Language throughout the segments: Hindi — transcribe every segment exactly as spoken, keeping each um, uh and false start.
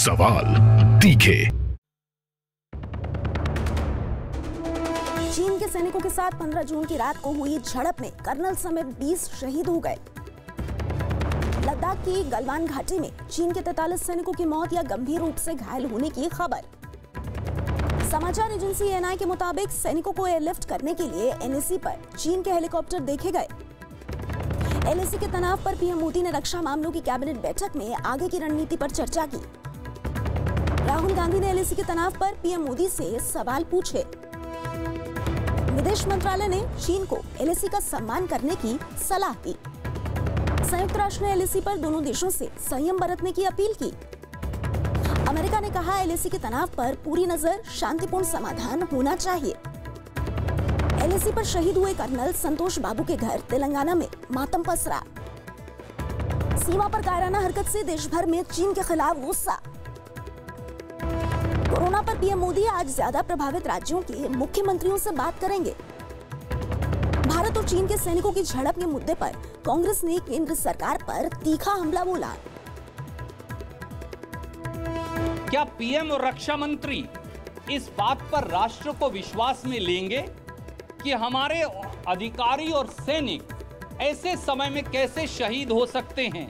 सवाल तीखे। चीन के सैनिकों के साथ पंद्रह जून की रात को हुई झड़प में कर्नल समेत बीस शहीद हो गए। लद्दाख की गलवान घाटी में चीन के तैंतालीस सैनिकों की मौत या गंभीर रूप से घायल होने की खबर। समाचार एजेंसी एन आई के मुताबिक सैनिकों को एयरलिफ्ट करने के लिए एन ए सी पर चीन के हेलीकॉप्टर देखे गए। एल ए सी के तनाव पर पी एम मोदी ने रक्षा मामलों की कैबिनेट बैठक में आगे की रणनीति पर चर्चा की। राहुल गांधी ने एल ए सी के तनाव पर पी एम मोदी से सवाल पूछे। विदेश मंत्रालय ने चीन को एल ए सी का सम्मान करने की सलाह दी। संयुक्त राष्ट्र ने एल ए सी पर दोनों देशों से संयम बरतने की अपील की। अमेरिका ने कहा एल ए सी के तनाव पर पूरी नजर, शांतिपूर्ण समाधान होना चाहिए। एल ए सी पर शहीद हुए कर्नल संतोष बाबू के घर तेलंगाना में मातम पसरा। सीमा पर कायराना हरकत से देश भर में चीन के खिलाफ गुस्सा। कोरोना पर पी एम मोदी आज ज्यादा प्रभावित राज्यों के मुख्यमंत्रियों से बात करेंगे। भारत और चीन के सैनिकों की झड़प के मुद्दे पर कांग्रेस ने केंद्र सरकार पर तीखा हमला बोला। क्या पी एम और रक्षा मंत्री इस बात पर राष्ट्र को विश्वास में लेंगे कि हमारे अधिकारी और सैनिक ऐसे समय में कैसे शहीद हो सकते हैं?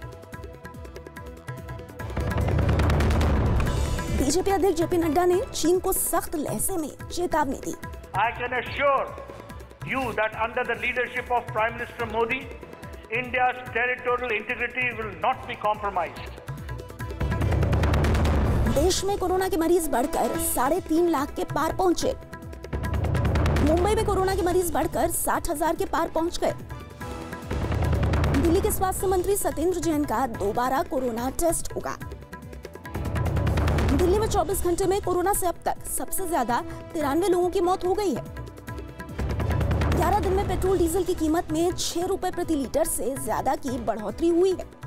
बीजेपी अध्यक्ष जे पी नड्डा ने चीन को सख्त लहजे में चेतावनी दी। I can assure you that under the leadership of Prime Minister Modi, India's territorial integrity will not be compromised. देश में कोरोना के मरीज बढ़कर साढ़े तीन लाख के पार पहुंचे। मुंबई में कोरोना के मरीज बढ़कर साठ हजार के पार पहुंच गए। दिल्ली के स्वास्थ्य मंत्री सत्येंद्र जैन का दोबारा कोरोना टेस्ट होगा। दिल्ली में चौबीस घंटे में कोरोना से अब तक सबसे ज्यादा तिरानवे लोगों की मौत हो गई है। ग्यारह दिन में पेट्रोल डीजल की कीमत में छह रुपए प्रति लीटर से ज्यादा की बढ़ोतरी हुई है।